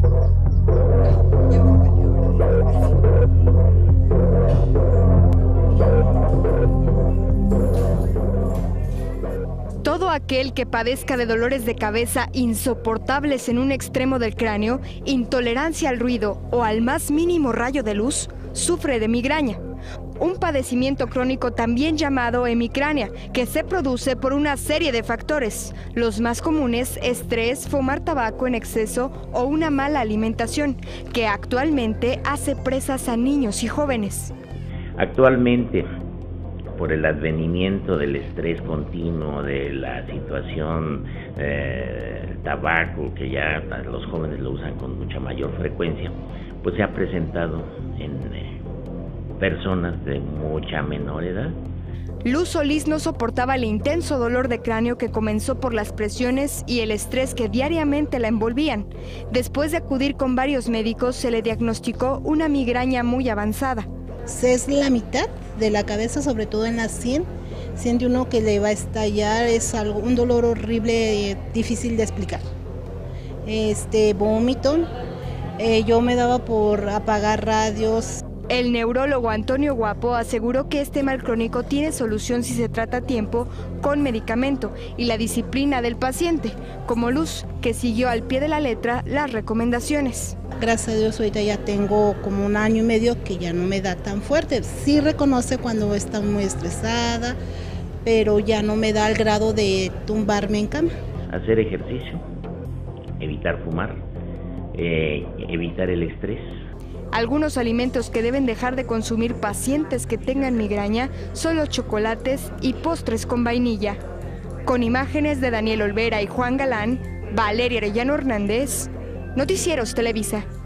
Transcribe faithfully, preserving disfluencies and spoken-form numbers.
Todo aquel que padezca de dolores de cabeza insoportables en un extremo del cráneo, intolerancia al ruido o al más mínimo rayo de luz, sufre de migraña. Un padecimiento crónico también llamado hemicrania, que se produce por una serie de factores. Los más comunes, estrés, fumar tabaco en exceso o una mala alimentación, que actualmente hace presas a niños y jóvenes. Actualmente, por el advenimiento del estrés continuo, de la situación eh, el tabaco, que ya los jóvenes lo usan con mucha mayor frecuencia, pues se ha presentado en eh, personas de mucha menor edad. Luz Solís no soportaba el intenso dolor de cráneo que comenzó por las presiones y el estrés que diariamente la envolvían. Después de acudir con varios médicos, se le diagnosticó una migraña muy avanzada. Es la mitad de la cabeza, sobre todo en la sien. Siente uno que le va a estallar, es algo, un dolor horrible, eh, difícil de explicar. Este, vómito, eh, yo me daba por apagar radios. El neurólogo Antonio Guapo aseguró que este mal crónico tiene solución si se trata a tiempo con medicamento y la disciplina del paciente, como Luz, que siguió al pie de la letra las recomendaciones. Gracias a Dios ahorita ya tengo como un año y medio que ya no me da tan fuerte. Sí reconoce cuando está muy estresada, pero ya no me da al grado de tumbarme en cama. Hacer ejercicio, evitar fumar, eh, evitar el estrés. Algunos alimentos que deben dejar de consumir pacientes que tengan migraña son los chocolates y postres con vainilla. Con imágenes de Daniel Olvera y Juan Galán, Valeria Arellano Hernández, Noticieros Televisa.